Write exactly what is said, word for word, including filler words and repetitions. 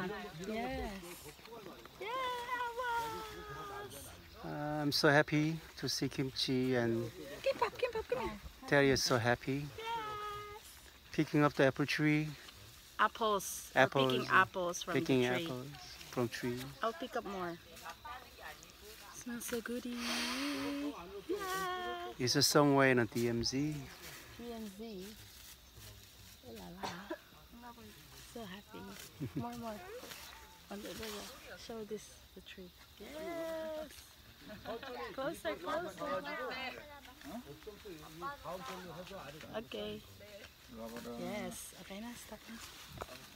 Yes. Yeah, Uh, I'm so happy to see kimchi, and Kimbap, kimbap, come here. Terry is so happy. Picking up the apple tree, Apples. apples, We're picking apples from picking the tree. apples from tree. I'll pick up more. Smells so goody. Yeah. Is it somewhere in a D M Z? D M Z. Oh la la. So happy. More, more. On the, the, the. Show this, the tree. Yes. Closer, closer. Okay. Yes. Okay na, stop na.